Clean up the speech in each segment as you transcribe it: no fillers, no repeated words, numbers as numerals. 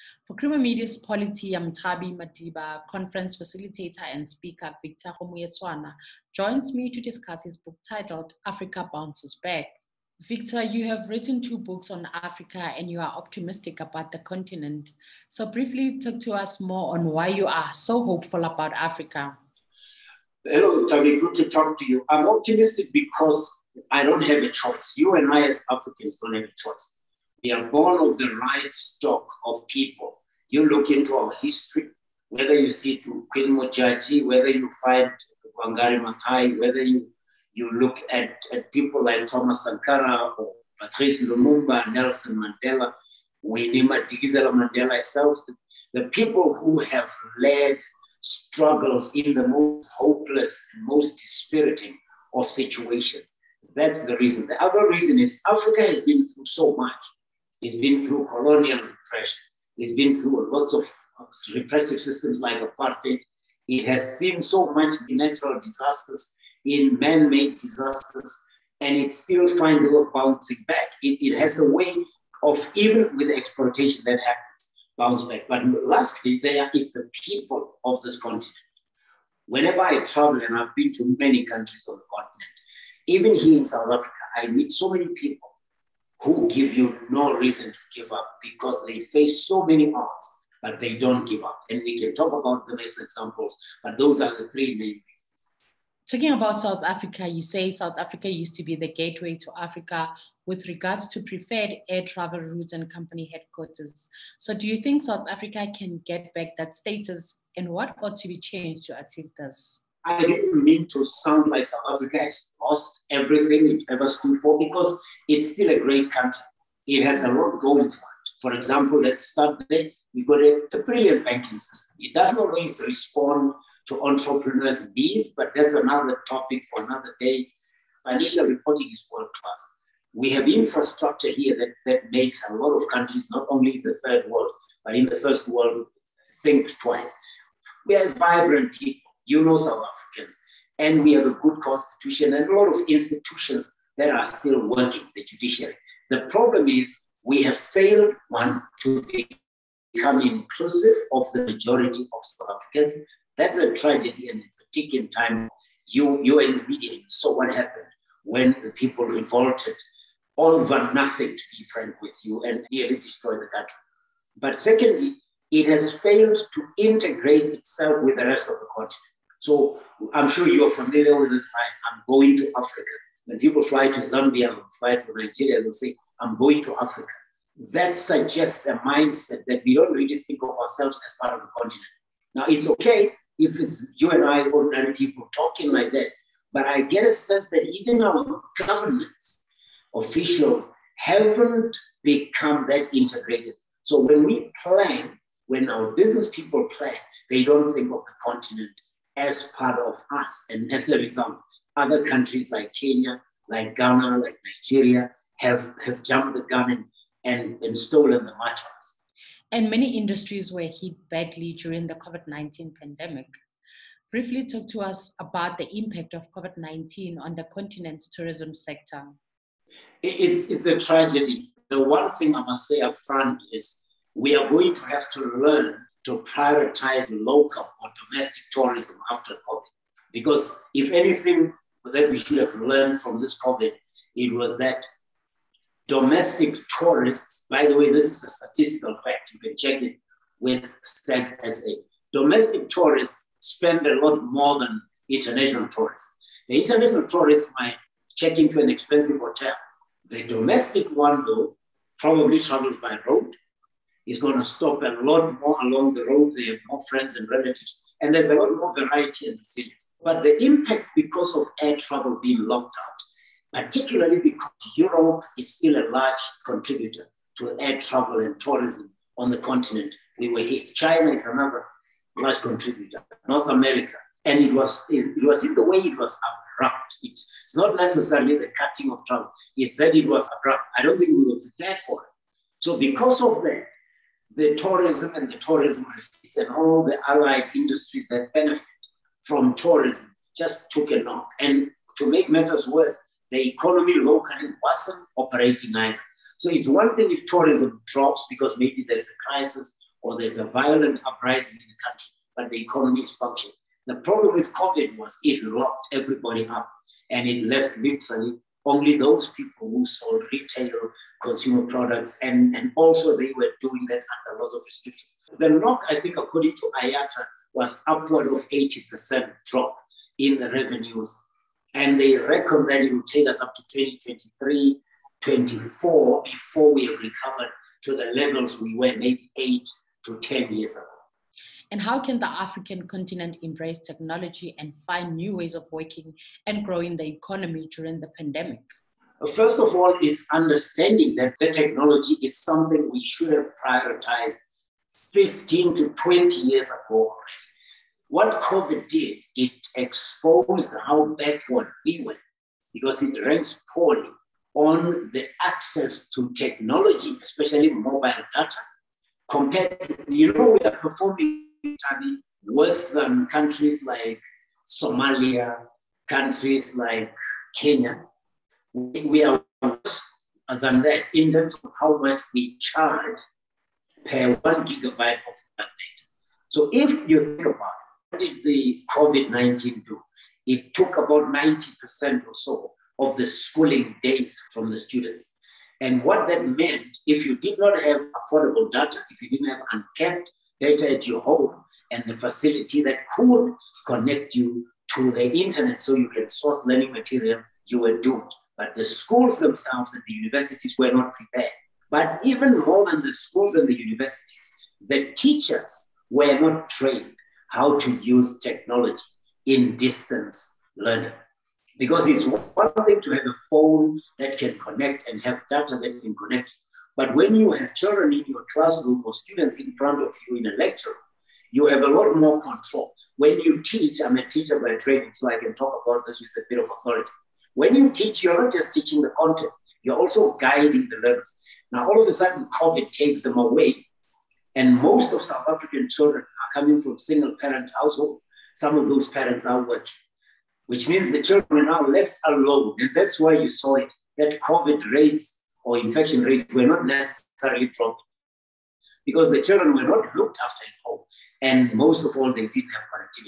For Creamer Media's Polity Mtabi Madiba, conference facilitator and speaker Victor Homuyetswana joins me to discuss his book titled Africa Bounces Back. Victor, you have written 2 books on Africa and you are optimistic about the continent. So briefly talk to us more on why you are so hopeful about Africa. Hello, Tavi, good to talk to you. I'm optimistic because I don't have a choice. You and I as Africans don't have a choice. We are born of the right stock of people. You look into our history, whether you see to Queen Mojaji, whether you find Wangari Maathai, whether you look at people like Thomas Sankara or Patrice Lumumba, Nelson Mandela, Winnie Madikizela Mandela herself, the people who have led struggles in the most hopeless and most dispiriting of situations. That's the reason. The other reason is Africa has been through so much. It's been through colonial repression. It's been through lots of repressive systems like apartheid. It has seen so much in natural disasters, in man-made disasters, and it still finds a way of bouncing back. It has a way of, even with the exploitation that happens, bounce back. But lastly, there is the people of this continent. Whenever I travel, and I've been to many countries on the continent, even here in South Africa, I meet so many people who give you no reason to give up because they face so many odds, but they don't give up. And we can talk about the best examples, but those are the 3 main reasons. Talking about South Africa, you say South Africa used to be the gateway to Africa with regards to preferred air travel routes and company headquarters. So do you think South Africa can get back that status, and what ought to be changed to achieve this? I didn't mean to sound like South Africa has lost everything it ever stood for, because it's still a great country. It has a lot going for it. For example, let's start there. We've got a brilliant banking system. It doesn't always respond to entrepreneurs' needs, but that's another topic for another day. Financial reporting is world class. We have infrastructure here that makes a lot of countries, not only in the third world, but in the first world, think twice. We are vibrant people. You know South Africans. And we have a good constitution and a lot of institutions that are still working, the judiciary. The problem is we have failed, one, to become inclusive of the majority of South Africans. That's a tragedy, and it's a ticking time. You are in the media, you saw what happened when the people revolted over nothing, to be frank with you, and nearly destroyed the country. But secondly, it has failed to integrate itself with the rest of the continent. So I'm sure you are familiar with this. I'm going to Africa. When people fly to Zambia or fly to Nigeria, they'll say, I'm going to Africa. That suggests a mindset that we don't really think of ourselves as part of the continent. Now, it's okay if it's you and I, ordinary people, talking like that. But I get a sense that even our governments, officials, haven't become that integrated. So when we plan, when our business people plan, they don't think of the continent as part of us. And as a result, other countries like Kenya, like Ghana, like Nigeria have jumped the gun and stolen the march. And many industries were hit badly during the COVID-19 pandemic. Briefly talk to us about the impact of COVID-19 on the continent's tourism sector. It's a tragedy. The one thing I must say up front is we are going to have to learn to prioritize local or domestic tourism after COVID. Because if anything that we should have learned from this COVID, it was that domestic tourists, by the way, this is a statistical fact, you can check it with Stats SA. Domestic tourists spend a lot more than international tourists. The international tourist might check into an expensive hotel. The domestic one, though, probably travels by road. Is going to stop a lot more along the road. They have more friends and relatives. And there's a lot more variety in the cities. But the impact because of air travel being locked out, particularly because Europe is still a large contributor to air travel and tourism on the continent, we were hit. China is another large contributor, North America. And it was in the way it was abrupt. It's not necessarily the cutting of travel. It's that it was abrupt. I don't think we were prepared for it. So because of that, the tourism and the tourism receipts and all the allied industries that benefit from tourism just took a knock. And to make matters worse, the economy locally wasn't operating either. So it's one thing if tourism drops because maybe there's a crisis or there's a violent uprising in the country, but the economy is functioning. The problem with COVID was it locked everybody up, and it left literally only those people who sold retail consumer products, and also they were doing that under laws of restriction. The knock, I think, according to IATA, was upward of 80% drop in the revenues. And they reckon that it will take us up to 2023, 24 before we have recovered to the levels we were maybe 8 to 10 years ago. And how can the African continent embrace technology and find new ways of working and growing the economy during the pandemic? First of all, is understanding that the technology is something we should have prioritized 15 to 20 years ago already. What COVID did, it exposed how backward we were, because it ranks poorly on the access to technology, especially mobile data, compared to, we are performing worse than countries like Somalia, countries like Kenya. We are worse than that in terms of how much we charge per 1 gigabyte of data. So if you think about it, what did the COVID-19 do? It took about 90% or so of the schooling days from the students. And what that meant, if you did not have affordable data, if you didn't have uncapped data at your home and the facility that could connect you to the internet so you can source learning material, you were doomed. But the schools themselves and the universities were not prepared. But even more than the schools and the universities, the teachers were not trained how to use technology in distance learning. Because it's one thing to have a phone that can connect and have data that can connect. But when you have children in your classroom or students in front of you in a lecture, you have a lot more control. When you teach, I'm a teacher by training, so I can talk about this with a bit of authority. When you teach, you're not just teaching the content, you're also guiding the learners. Now, all of a sudden, COVID takes them away, and most of South African children are coming from single-parent households. Some of those parents are working, which means the children are now left alone. And that's why you saw it, that COVID rates or infection rates were not necessarily dropped, because the children were not looked after at home. And most of all, they didn't have connectivity.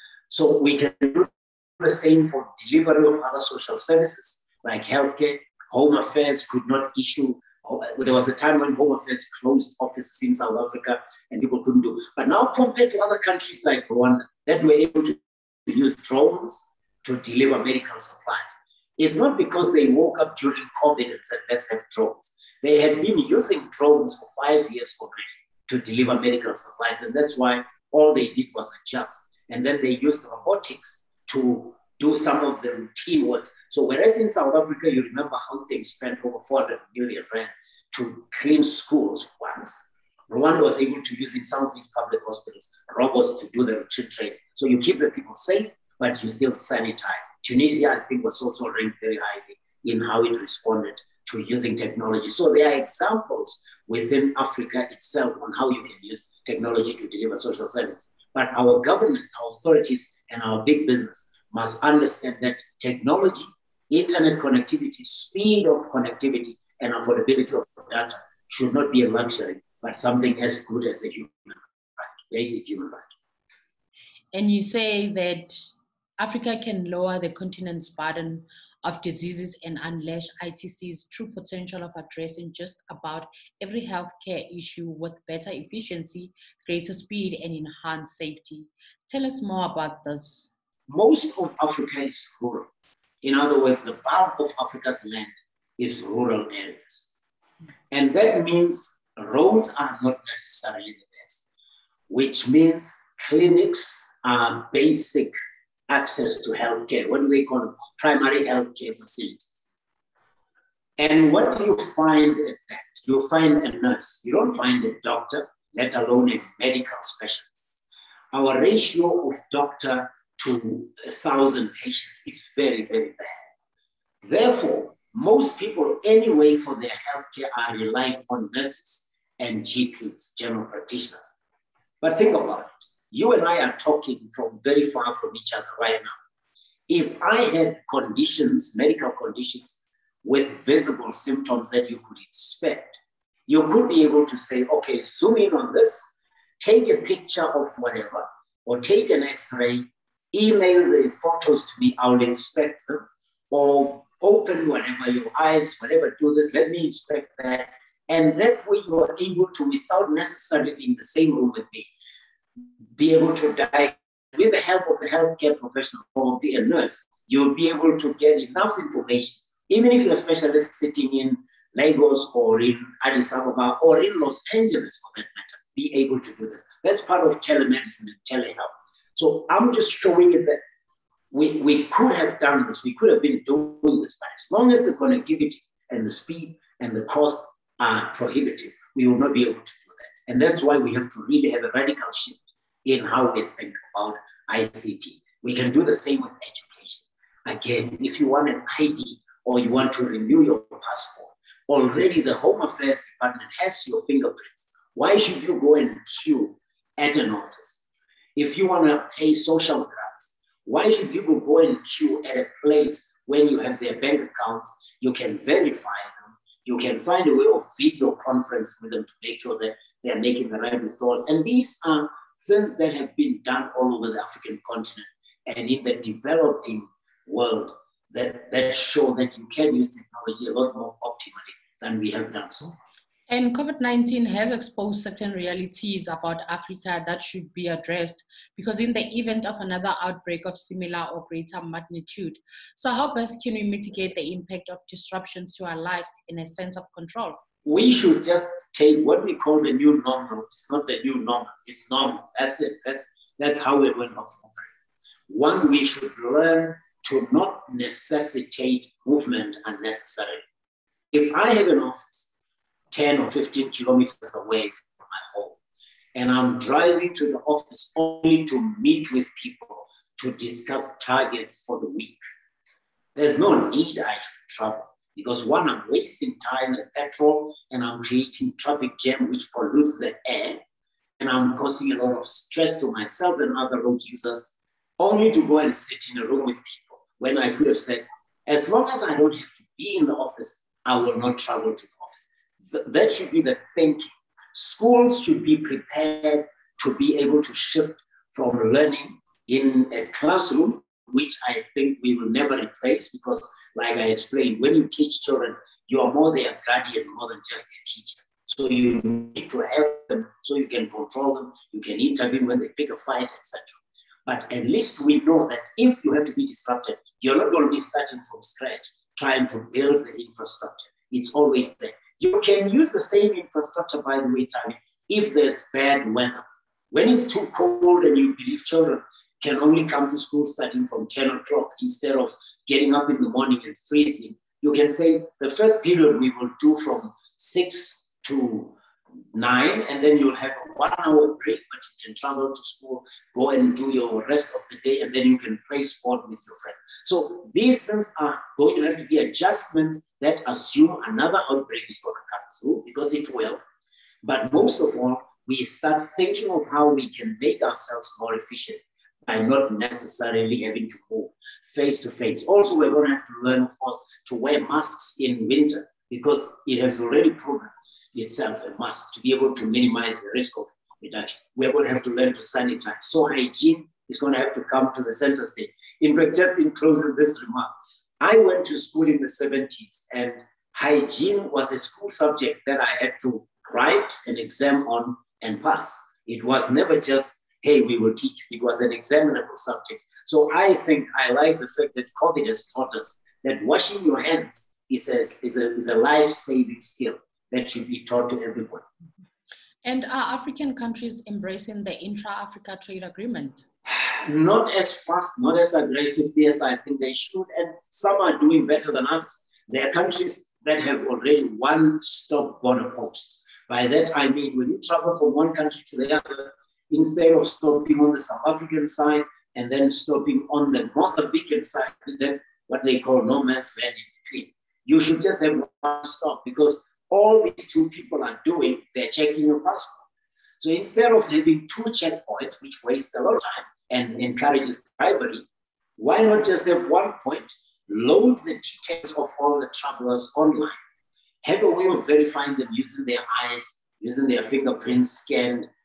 So we can do the same for delivery of other social services like healthcare. Home Affairs could not issue. There was a time when Home Affairs closed offices in South Africa and people couldn't do. But now compared to other countries like Rwanda that were able to use drones to deliver medical supplies, it's not because they woke up during COVID and said, let's have drones. They had been using drones for 5 years already to deliver medical supplies. And that's why all they did was adjust. And then they used robotics to do some of the routine work. So whereas in South Africa, you remember how they spent over 400 million rand to clean schools once. Rwanda was able to use in some of these public hospitals robots to do the routine training. So you keep the people safe, but you still sanitize. Tunisia, I think, was also ranked very highly in how it responded to using technology. So there are examples within Africa itself on how you can use technology to deliver social services. But our governments, our authorities, and our big business must understand that technology, internet connectivity, speed of connectivity, and affordability of data should not be a luxury, but something as good as a human right, basic human right. And you say that Africa can lower the continent's burden of diseases and unleash ITC's true potential of addressing just about every healthcare issue with better efficiency, greater speed, and enhanced safety. Tell us more about this. Most of Africa is rural. In other words, the bulk of Africa's land is rural areas. And that means roads are not necessarily the best, which means clinics are basic access to healthcare. What do they call it? Primary healthcare facilities. And what do you find at that? You find a nurse. You don't find a doctor, let alone a medical specialist. Our ratio of doctor to 1,000 patients is very, very bad. Therefore, most people anyway for their healthcare are relying on nurses and GPs, general practitioners. But think about it. You and I are talking from very far from each other right now. If I had conditions, medical conditions, with visible symptoms that you could inspect, you could be able to say, okay, zoom in on this take a picture of whatever, or take an X-ray, email the photos to me, I'll inspect them, or open whatever your eyes, whatever, do this, let me inspect that. And that way you are able to, without necessarily being in the same room with me, be able to diagnose with the help of a healthcare professional or be a nurse. You'll be able to get enough information, even if you're a specialist sitting in Lagos or in Addis Ababa or in Los Angeles for that matter, be able to do this. That's part of telemedicine and telehealth. So I'm just showing you that we could have done this. We could have been doing this, but as long as the connectivity and the speed and the cost are prohibitive, we will not be able to do that. And that's why we have to really have a radical shift in how we think about ICT. We can do the same with education. Again, if you want an ID or you want to renew your passport, already the Home Affairs Department has your fingerprints. Why should you go and queue at an office? If you want to pay social grants, why should people go and queue at a place when you have their bank accounts? You can verify them. You can find a way of video conference with them to make sure that they're making the right withdrawals. And these are things that have been done all over the African continent and in the developing world that show that you can use technology a lot more optimally than we have done so. And COVID-19 has exposed certain realities about Africa that should be addressed, because in the event of another outbreak of similar or greater magnitude, so how best can we mitigate the impact of disruptions to our lives in a sense of control? We should just take what we call the new normal. It's not the new normal, it's normal. That's it. That's how we're going to operate. One, we should learn to not necessitate movement unnecessarily. If I have an office 10 or 15 kilometers away from my home, and I'm driving to the office only to meet with people to discuss targets for the week, there's no need I should travel. Because one, I'm wasting time and petrol, and I'm creating traffic jam which pollutes the air, and I'm causing a lot of stress to myself and other road users, only to go and sit in a room with people when I could have said, as long as I don't have to be in the office, I will not travel to the office. That should be the thinking. Schools should be prepared to be able to shift from learning in a classroom, which I think we will never replace, because like I explained, when you teach children, you are more their guardian more than just their teacher. So you need to have them so you can control them, you can intervene when they pick a fight, etc. But at least we know that if you have to be disrupted, you're not going to be starting from scratch, trying to build the infrastructure. It's always there. You can use the same infrastructure, by the way, Tami, if there's bad weather. When it's too cold and you believe children can only come to school starting from 10 o'clock instead of getting up in the morning and freezing, you can say the first period we will do from 6 to 9, and then you'll have a 1 hour break, but you can travel to school, go and do your rest of the day, and then you can play sport with your friend. So these things are going to have to be adjustments that assume another outbreak is going to come through, because it will. But most of all, we start thinking of how we can make ourselves more efficient by not necessarily having to move face to face. Also, we're going to have to learn, of course, to wear masks in winter, because it has already proven itself a must to be able to minimize the risk of reduction. We're going to have to learn to sanitize. So hygiene is going to have to come to the center stage. In fact, just in closing this remark, I went to school in the 70s, and hygiene was a school subject that I had to write an exam on and pass. It was never just, hey, we will teach. It was an examinable subject. So I think I like the fact that COVID has taught us that washing your hands is a life-saving skill that should be taught to everyone. And are African countries embracing the intra-Africa trade agreement? Not as fast, not as aggressively as I think they should, and some are doing better than others. There are countries that have already one-stop border posts. By that I mean, when you travel from one country to the other, instead of stopping on the South African side and then stopping on the Mozambican side, then what they call no man's land in between, you should just have one stop, because all these two people are doing, they're checking your passport. So instead of having two checkpoints, which wastes a lot of time and encourages bribery, why not just have one point, load the details of all the travelers online, have a way of verifying them using their eyes, using their fingerprints scanned,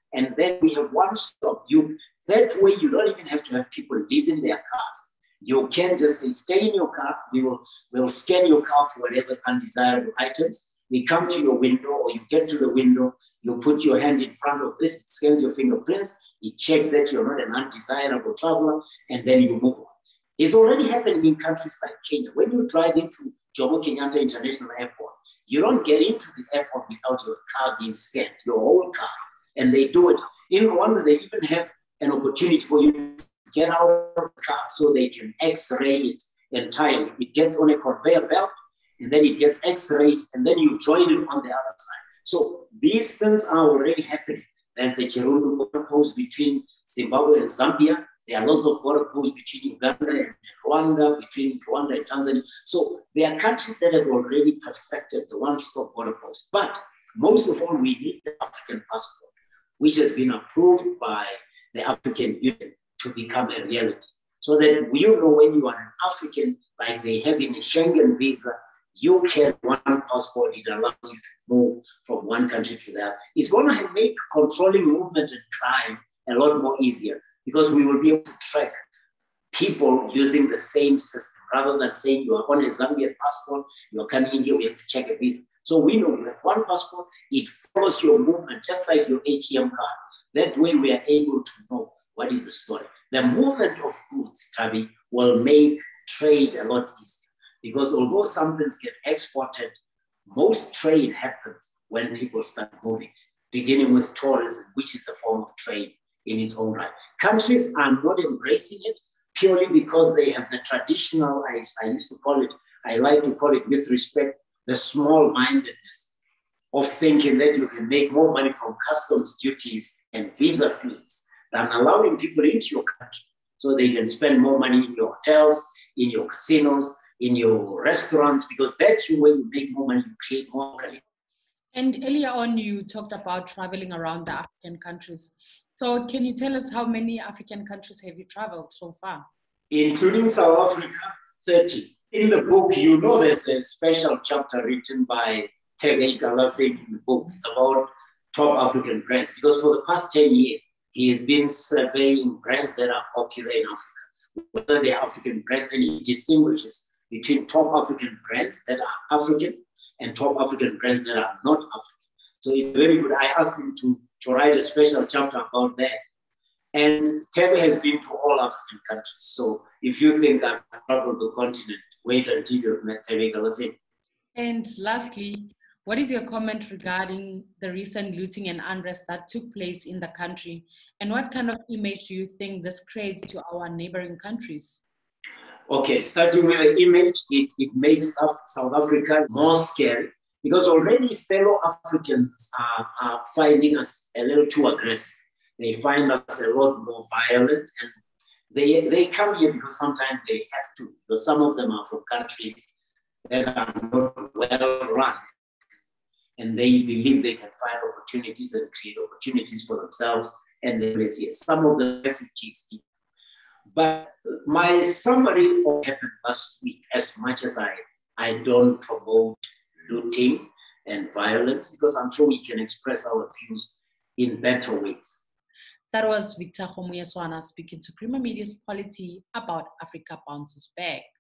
And then we have one stop. That way you don't even have to have people live in their cars. You can just say, stay in your car. We'll scan your car for whatever undesirable items. We come to your window, or you get to the window, you put your hand in front of this, it scans your fingerprints, it checks that you're not an undesirable traveler, and then you move on. It's already happening in countries like Kenya. When you drive into Jomo Kenyatta International Airport, you don't get into the airport without your car being scanned, your whole car. And they do it. In Rwanda, they even have an opportunity for you to get out of the car so they can X-ray it entirely. It gets on a conveyor belt, and then it gets X-rayed, and then you join it on the other side. So these things are already happening. There's the Chirundu border post between Zimbabwe and Zambia. There are lots of border posts between Uganda and Rwanda, between Rwanda and Tanzania. So there are countries that have already perfected the one-stop border post. But most of all, we need the African passport, which has been approved by the African Union to become a reality. So that you know when you are an African, like they have in a Schengen visa, you can one passport, it allows you to move from one country to the other. It's going to make controlling movement and crime a lot more easier, because we will be able to track people using the same system, rather than saying you are on a Zambian passport, you're coming in here, we have to check a visa. So we know you have one passport, it follows your movement, just like your ATM card. That way we are able to know what is the story. The movement of goods, Tabi, will make trade a lot easier, because although some things get exported, most trade happens when people start moving, beginning with tourism, which is a form of trade in its own right. Countries are not embracing it purely because they have the traditional, I like to call it with respect, the small-mindedness of thinking that you can make more money from customs duties and visa fees than allowing people into your country so they can spend more money in your hotels, in your casinos, in your restaurants, because that's where you make more money, you create more money. And earlier on, you talked about traveling around the African countries. So can you tell us how many African countries have you traveled so far? Including South Africa, 30. In the book, you know there's a special chapter written by Tebe Galafin in the book. It's about top African brands, because for the past 10 years, he has been surveying brands that are popular in Africa, whether they're African brands, and he distinguishes between top African brands that are African and top African brands that are not African. So it's very good. I asked him to write a special chapter about that. And Tebe has been to all African countries. So if you think I've traveled the continent, wait until you've met Tebe Galafin. And lastly, what is your comment regarding the recent looting and unrest that took place in the country? And what kind of image do you think this creates to our neighboring countries? Okay, starting with the image, it makes South Africa more scary, because already fellow Africans are finding us a little too aggressive. They find us a lot more violent, and they come here because sometimes they have to, because some of them are from countries that are not well run, and they believe they can find opportunities and create opportunities for themselves and their place here. Some of the refugees. But my summary of what happened last week, as much as I don't promote looting and violence, because I'm sure we can express our views in better ways. That was Victor Khomuyeswana speaking to Creamer Media's Polity about Africa Bounces Back.